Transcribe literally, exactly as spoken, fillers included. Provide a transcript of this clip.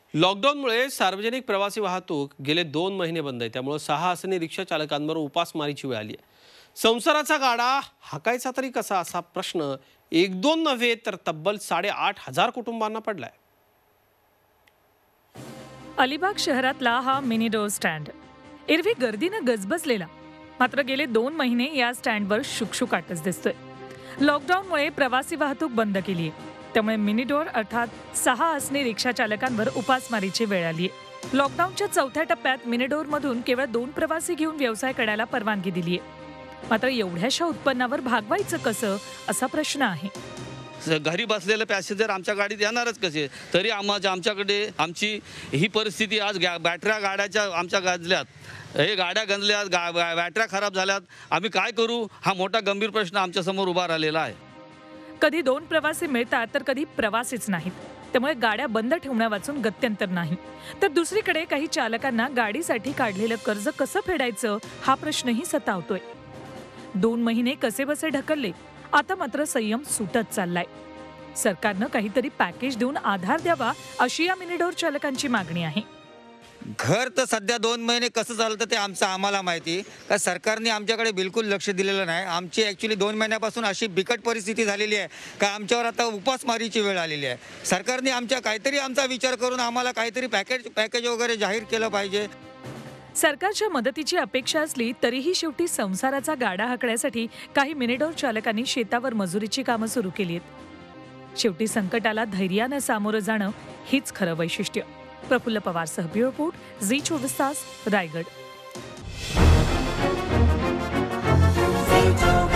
लॉकडाऊनमुळे सार्वजनिक प्रवासी वाहतूक गेले दोन महिने बंद आहे। त्यामुळे सहा आसनी रिक्षा चालकांवर उपासमारीची वेळ आली आहे। संसाराचा गाडा हाकायचा तरी कसा असा प्रश्न एक दोन नव्हे तर तब्बल साडेआठ हजार कुटुंबांना पडलाय। अलिबाग शहरातला हा मिनी डोर स्टँड एरवी गर्दीने गजबजलेला, मात्र गेले दोन महिने या स्टँडवर शुकशुकाटच दिसतोय। लॉकडाऊनमुळे प्रवासी वाहतूक बंद केली आहे, त्यामुळे मिनी डोर अर्थात सहा आसनी रिक्षा चालकांवर उपासमारीची वेळ आली आहे। लॉकडाऊनच्या चौथ्या टप्प्यात मिनी डोर मधून केवळ दोन प्रवासी घेऊन व्यवसाय करायला परवानगी दिली आहे। मात्र एवढ्याशा उत्पन्नावर भागवायचं कसं असा प्रश्न आहे। घरी बसलेले पॅसेंजर आमच्या गाडीत येणारच कसे? तरी आम्हाला आमच्याकडे आमची ही परिस्थिती आज बॅटऱ्या गाड्याच्या आमच्या गंजल्यात, हे गाड्या गंजल्यात, गा बॅटऱ्या खराब झाल्यात, आम्ही काय करू हा मोठा गंभीर प्रश्न आमच्या समोर उभा राहिलेला आहे। कधी दोन प्रवासी मिळतात तर कधी प्रवासीच नाहीत, त्यामुळे गाड्या बंद ठेवण्यावाचून गत्यंतर नाही। तर दुसरीकडे काही चालकांना गाडीसाठी काढलेलं कर्ज कसं फेडायचं हा प्रश्नही सतावतोय। दोन महिने कसे बसे ढकलले, आता मात्र संयम सुटत चाललाय। सरकारनं काहीतरी पॅकेज देऊन आधार द्यावा अशी या मिनीडोर चालकांची मागणी आहे। घर तर सध्या दोन महिने कसं चालतं ते आमचं आम्हाला माहिती, का सरकारने आमच्याकडे बिलकुल लक्ष दिलेलं नाही। आमची ॲक्च्युली दोन महिन्यापासून अशी बिकट परिस्थिती झालेली आहे का आमच्यावर आता उपासमारीची वेळ आलेली आहे। सरकारने आमच्या काहीतरी आमचा विचार करून आम्हाला काहीतरी पॅकेज पॅकेज वगैरे जाहीर केलं पाहिजे। सरकारच्या मदतीची अपेक्षा असली तरीही शेवटी संसाराचा गाडा हाकण्यासाठी काही मिनीडोर चालकांनी शेतावर मजुरीची कामं सुरू केली आहेत। शेवटी संकटाला धैर्यानं सामोरं जाणं हीच खरं वैशिष्ट्य। प्रफुल्ल पवारसह ब्युरो रिपोर्ट, झी चोवीस तास, रायगड।